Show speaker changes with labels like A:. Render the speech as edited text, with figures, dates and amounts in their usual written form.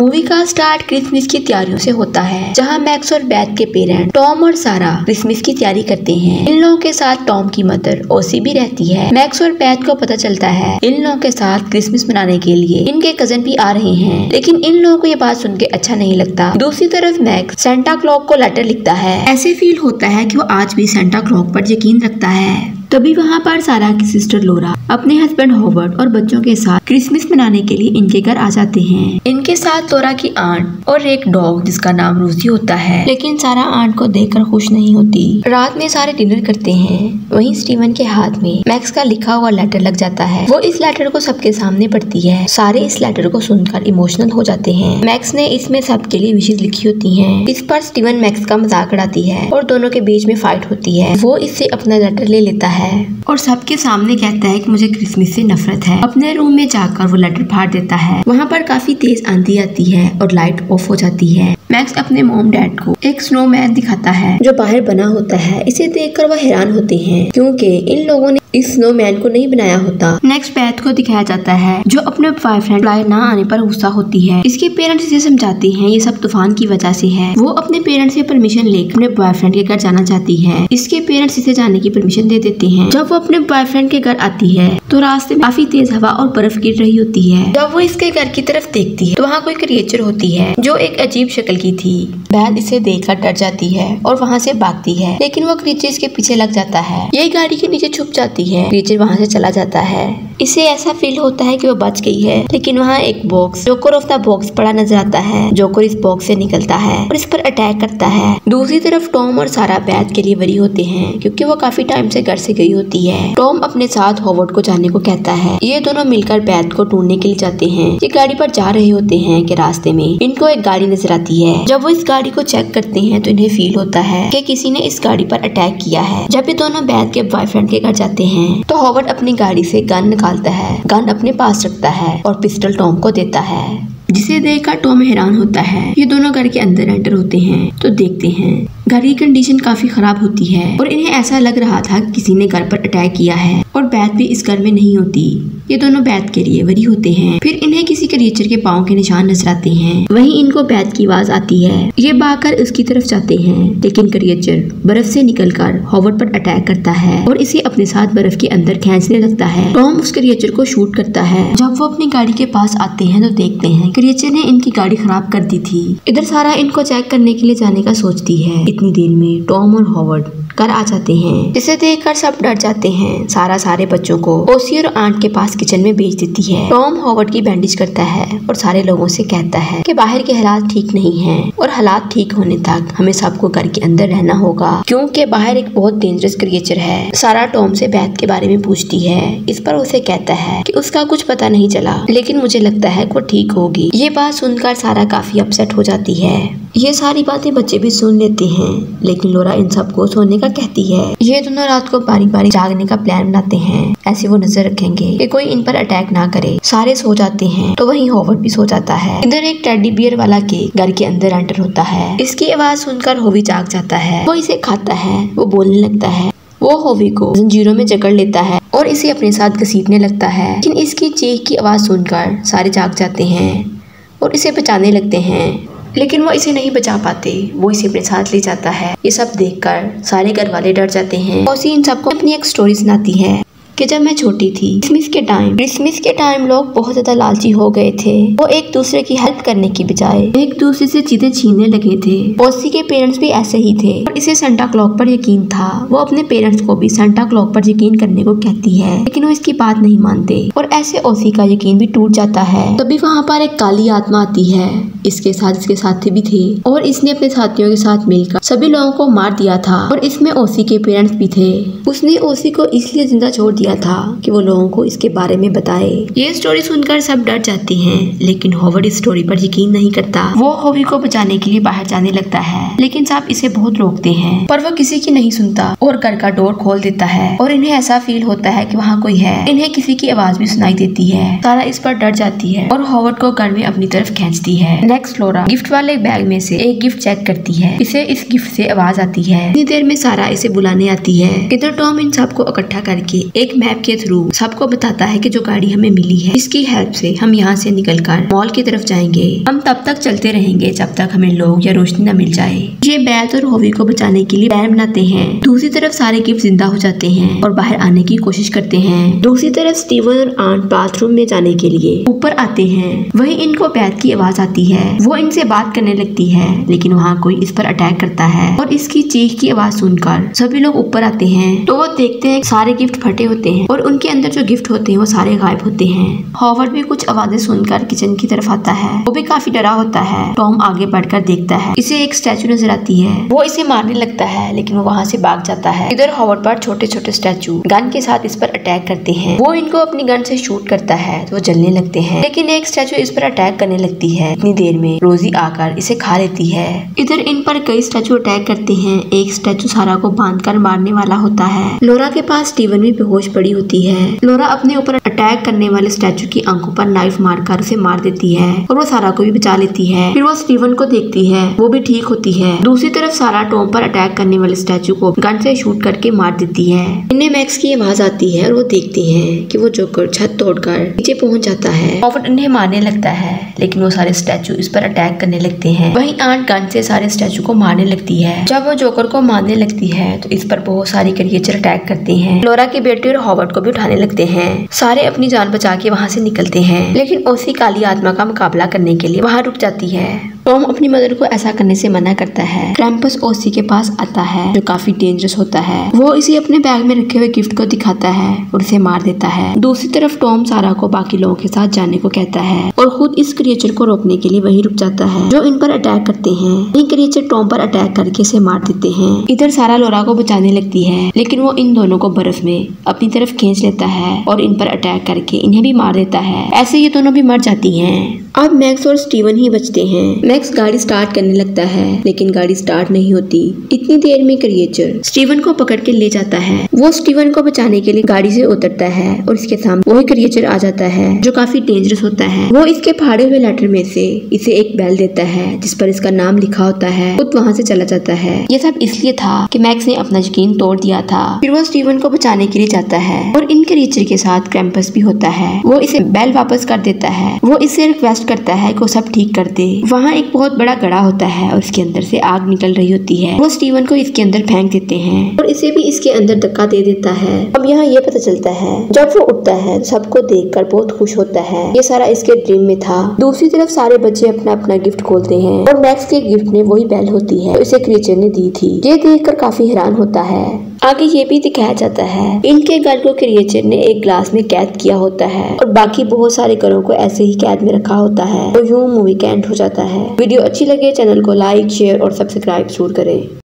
A: Movie का start Christmas की तैयारियों से होता है, जहां मैक्स और बेथ के पेरेंट टॉम और सारा क्रिसमस की तैयारी करते हैं। इन लोगों के साथ टॉम की मदर ओसी भी रहती है। मैक्स और बेथ को पता चलता है इन लोगों के साथ क्रिसमस मनाने के लिए इनके कजन भी आ रहे हैं, लेकिन इन लोगों को ये बात सुन के अच्छा नहीं लगता। दूसरी तरफ मैक्स सेंटा क्लॉज को लेटर लिखता है। ऐसे फील होता है कि वो आज भी सेंटा क्लॉज पर यकीन रखता है। तभी वहाँ पर सारा की सिस्टर लोरा अपने हस्बैंड हॉवर्ड और बच्चों के साथ क्रिसमस मनाने के लिए इनके घर आ जाते हैं। इनके साथ लोरा की आंट और एक डॉग जिसका नाम रूसी होता है, लेकिन सारा आंट को देखकर खुश नहीं होती। रात में सारे डिनर करते हैं। वहीं स्टीवन के हाथ में मैक्स का लिखा हुआ लेटर लग जाता है। वो इस लेटर को सबके सामने पढ़ती है। सारे इस लेटर को सुनकर इमोशनल हो जाते हैं। मैक्स ने इसमें सबके लिए विशेष लिखी होती है। इस पर स्टीवन मैक्स का मजाक उड़ाती है और दोनों के बीच में फाइट होती है। वो इससे अपना लेटर ले लेता है और सबके सामने कहता है कि मुझे क्रिसमस से नफरत है। अपने रूम में जाकर वो लेटर फाड़ देता है। वहाँ पर काफी तेज आंधी आती है और लाइट ऑफ हो जाती है। मैक्स अपने मॉम डैड को एक स्नोमैन दिखाता है जो बाहर बना होता है। इसे देखकर वह हैरान होते हैं क्योंकि इन लोगों ने इस स्नोमैन को नहीं बनाया होता। नेक्स्ट बेथ को दिखाया जाता है जो अपने बॉयफ्रेंड फ्लायर ना आने पर गुस्सा होती है। इसके पेरेंट्स इसे समझाते हैं ये सब तूफान की वजह से है। वो अपने पेरेंट्स से परमिशन लेकर अपने बॉयफ्रेंड के घर जाना चाहती है। इसके पेरेंट्स इसे जाने की परमिशन दे देते हैं। जब वो अपने बॉयफ्रेंड के घर आती है तो रास्ते में काफी तेज हवा और बर्फ गिर रही होती है। जब वो इसके घर की तरफ देखती है तो वहाँ कोई क्रिएचर होती है जो एक अजीब शक्ल की थी। बेथ इसे देखकर डर जाती है और वहाँ से भागती है, लेकिन वो क्रिएचर इसके पीछे लग जाता है। ये गाड़ी के नीचे छुप जाती है। क्रिएचर वहाँ से चला जाता है। इसे ऐसा फील होता है कि वो बच गई है, लेकिन वहाँ एक box joker of the box पड़ा नजर आता है। जोकर इस बॉक्स से निकलता है और इस पर अटैक करता है। दूसरी तरफ टॉम और सारा बेथ के लिए वरी होते हैं क्योंकि वो काफी टाइम से घर से गई होती है। टॉम अपने साथ हॉवर्ड को जाने को कहता है। ये दोनों मिलकर बेथ को ढूंढने के लिए जाते हैं। ये गाड़ी पर जा रहे होते हैं कि रास्ते में इनको एक गाड़ी नजर आती है। जब वो इस गाड़ी को चेक करते हैं तो इन्हें फील होता है कि किसी ने इस गाड़ी पर अटैक किया है। जब ये दोनों बेथ के बॉयफ्रेंड के घर जाते हैं तो हॉवर्ड अपनी गाड़ी से गन निकालता है। गन अपने पास रखता है और पिस्टल टॉम को देता है, जिसे देखकर टॉम हैरान होता है। ये दोनों घर के अंदर एंटर होते हैं तो देखते हैं घर की कंडीशन काफी खराब होती है और इन्हें ऐसा लग रहा था किसी ने घर पर अटैक किया है और बेथ भी इस घर में नहीं होती। ये दोनों बेथ के लिए वरी होते हैं। फिर इन्हें किसी क्रिएचर के पाँव के निशान नजर आते हैं। वहीं इनको बेथ की आवाज आती है। ये भागकर उसकी तरफ जाते हैं, लेकिन क्रिएचर बर्फ से निकलकर हॉवर्ड पर अटैक करता है और इसे अपने साथ बर्फ के अंदर खींचने लगता है। टॉम उस क्रिएचर को शूट करता है। जब वो अपनी गाड़ी के पास आते हैं तो देखते हैं क्रिएचर ने इनकी गाड़ी खराब कर दी थी। इधर सारा इनको चेक करने के लिए जाने का सोचती है। इतनी देर में टॉम और हॉवर्ड घर आ जाते हैं, जिसे देखकर सब डर जाते हैं। सारा सारे बच्चों को ओसी और आंट के पास किचन में भेज देती है। टॉम हॉवर्ड की बैंडेज करता है और सारे लोगों से कहता है कि बाहर के हालात ठीक नहीं हैं और हालात ठीक होने तक हमें सबको घर के अंदर रहना होगा क्योंकि बाहर एक बहुत डेंजरस क्रिएचर है। सारा टॉम से बेथ के बारे में पूछती है। इस पर उसे कहता है कि उसका कुछ पता नहीं चला, लेकिन मुझे लगता है वो ठीक होगी। ये बात सुनकर सारा काफी अपसेट हो जाती है। ये सारी बातें बच्चे भी सुन लेते हैं, लेकिन लोरा इन सबको सोने का कहती है। ये दोनों रात को बारी बारी जागने का प्लान बनाते हैं। ऐसे वो नजर रखेंगे कि कोई इन पर अटैक ना करे। सारे सो जाते हैं तो वहीं हॉवर्ड भी सो जाता है। इधर एक टेडी बियर वाला के घर के अंदर एंटर होता है। इसकी आवाज सुनकर होवी जाग जाता है। वो इसे खाता है। वो बोलने लगता है। वो होवी को जंजीरों में जकड़ लेता है और इसे अपने साथ घसीटने लगता है, लेकिन इसकी चीख की आवाज सुनकर सारे जाग जाते हैं और इसे बचाने लगते हैं, लेकिन वो इसे नहीं बचा पाते। वो इसे अपने साथ ले जाता है। ये सब देखकर सारे घर वाले डर जाते हैं। ओसी इन सबको अपनी एक स्टोरी सुनाती है कि जब मैं छोटी थी क्रिसमस के टाइम लोग बहुत ज्यादा लालची हो गए थे। वो एक दूसरे की हेल्प करने की बजाय एक दूसरे से चीजें छीनने लगे थे। ओसी के पेरेंट्स भी ऐसे ही थे और इसे सेंटा क्लॉज पर यकीन था। वो अपने पेरेंट्स को भी सेंटा क्लॉज पर यकीन करने को कहती है, लेकिन वो इसकी बात नहीं मानते और ऐसे ओसी का यकीन भी टूट जाता है। तभी वहाँ पर एक काली आत्मा आती है। इसके साथी भी थे और इसने अपने साथियों के साथ मिलकर सभी लोगों को मार दिया था और इसमें ओसी के पेरेंट्स भी थे। उसने ओसी को इसलिए जिंदा छोड़ दिया था कि वो लोगों को इसके बारे में बताए। ये स्टोरी सुनकर सब डर जाते हैं, लेकिन हॉवर्ड इस स्टोरी पर यकीन नहीं करता। वो होवी को बचाने के लिए बाहर जाने लगता है, लेकिन सब इसे बहुत रोकते हैं, पर वो किसी की नहीं सुनता और घर का डोर खोल देता है और इन्हें ऐसा फील होता है कि वहाँ कोई है। इन्हें किसी की आवाज भी सुनाई देती है। सारा इस पर डर जाती है और हॉवर्ड को घर में अपनी तरफ खींचती है। नेक्स्ट लोरा गिफ्ट वाले बैग में से एक गिफ्ट चेक करती है। इसे इस गिफ्ट से आवाज आती है। इतनी देर में सारा इसे बुलाने आती है। इधर टॉम इन सबको इकट्ठा करके एक मैप के थ्रू सबको बताता है कि जो गाड़ी हमें मिली है इसकी हेल्प से हम यहाँ से निकलकर मॉल की तरफ जाएंगे। हम तब तक चलते रहेंगे जब तक हमें लोग या रोशनी न मिल जाए। ये बैथ और होवी को बचाने के लिए प्लान बनाते हैं। दूसरी तरफ सारे गिफ्ट जिंदा हो जाते हैं और बाहर आने की कोशिश करते हैं। दूसरी तरफ स्टीवन और आंट बाथरूम में जाने के लिए ऊपर आते हैं। वहीं इनको बैथ की आवाज आती है। वो इनसे बात करने लगती है, लेकिन वहाँ कोई इस पर अटैक करता है और इसकी चीख की आवाज सुनकर सभी लोग ऊपर आते हैं तो वो देखते हैं सारे गिफ्ट फटे होते हैं और उनके अंदर जो गिफ्ट होते हैं वो सारे गायब होते हैं। हॉवर्ड भी कुछ आवाजें सुनकर किचन की तरफ आता है। वो भी काफी डरा होता है। टॉम आगे बढ़कर देखता है, इसे एक स्टैचू नजर आती है। वो इसे मारने लगता है, लेकिन वो वहाँ से भाग जाता है। इधर हॉवर्ड पर छोटे छोटे स्टैचू गन के साथ इस पर अटैक करते हैं। वो इनको अपनी गन से शूट करता है तो वो जलने लगते हैं, लेकिन एक स्टैचू इस पर अटैक करने लगती है। इतनी देर में रोजी आकर इसे खा लेती है। इधर इन पर कई स्टैचू अटैक करते हैं। एक स्टैचू सारा को बांधकर मारने वाला होता है। लोरा के पास स्टीवन भी बेहोश पड़ी होती है। लोरा अपने ऊपर अटैक करने वाले स्टैचू की आंखों पर नाइफ मारकर उसे मार देती है और वो सारा को भी बचा लेती है। फिर वो स्टीवन को देखती है, वो भी ठीक होती है। दूसरी तरफ सारा टॉम पर अटैक करने वाले स्टैचू को गन से शूट करके मार देती है। इन्हें मैक्स की आवाज आती है और वो देखते हैं कि वो जोकर छत तोड़कर नीचे पहुंच जाता है। हॉवर्ड इन्हें मारने लगता है, लेकिन वो सारे स्टैचू इस पर अटैक करने लगते हैं। वहीं आंट गन से सारे स्टैचू को मारने लगती है। जब वो जोकर को मारने लगती है तो इस पर बहुत सारे क्रिएचर अटैक करते हैं। लोरा के बेटे और हॉवर्ड को भी उठाने लगते हैं। सारे अपनी जान बचा के वहाँ से निकलते हैं, लेकिन ओसी काली आत्मा का मुकाबला करने के लिए वहाँ रुक जाती है। टॉम अपनी मदर को ऐसा करने से मना करता है। क्रैम्पस ओसी के पास आता है, जो काफी डेंजरस होता है। वो इसे अपने बैग में रखे हुए गिफ्ट को दिखाता है और उसे मार देता है। दूसरी तरफ टॉम सारा को बाकी लोगों के साथ जाने को कहता है और खुद इस क्रिएचर को रोकने के लिए वहीं रुक जाता है, जो इन पर अटैक करते हैं। ये क्रिएचर टॉम पर अटैक करके इसे मार देते हैं। इधर सारा लोरा को बचाने लगती है, लेकिन वो इन दोनों को बर्फ में अपनी तरफ खींच लेता है और इन पर अटैक करके इन्हें भी मार देता है। ऐसे ये दोनों भी मर जाती हैं। अब मैक्स और स्टीवन ही बचते हैं। मैक्स गाड़ी स्टार्ट करने लगता है, लेकिन गाड़ी स्टार्ट नहीं होती। इतनी देर में क्रिएचर स्टीवन को पकड़ के ले जाता है। वो स्टीवन को बचाने के लिए गाड़ी से उतरता है और इसके सामने वही क्रिएचर आ जाता है, जो काफी डेंजरस होता है। वो इसके फाड़े हुए लेटर में से इसे एक बेल देता है, जिस पर इसका नाम लिखा होता है। खुद वहाँ से चला जाता है। ये सब इसलिए था कि मैक्स ने अपना यकीन तोड़ दिया था। फिर वो स्टीवन को बचाने के लिए जाता है और इन क्रिएचर के साथ क्रैम्पस भी होता है। वो इसे बेल वापस कर देता है। वो इससे रिक्वेस्ट करता है कि वो सब ठीक कर दे। वहाँ एक बहुत बड़ा गड़ा होता है और इसके अंदर से आग निकल रही होती है। वो स्टीवन को इसके अंदर फेंक देते हैं और इसे भी इसके अंदर धक्का दे देता है। अब यहाँ ये पता चलता है, जब वो उठता है सबको देखकर बहुत खुश होता है। ये सारा इसके ड्रीम में था। दूसरी तरफ सारे बच्चे अपना अपना गिफ्ट खोलते हैं और मैक्स के गिफ्ट में वही बेल होती है इसे क्रिएचर ने दी थी। ये देखकर काफी हैरान होता है। आगे ये भी दिखाया जाता है, इनके घर को क्रिएचर ने एक ग्लास में कैद किया होता है और बाकी बहुत सारे घरों को ऐसे ही कैद में रखा होता है। और यूं मूवी का एंड हो जाता है। वीडियो अच्छी लगे चैनल को लाइक, शेयर और सब्सक्राइब जरूर करें।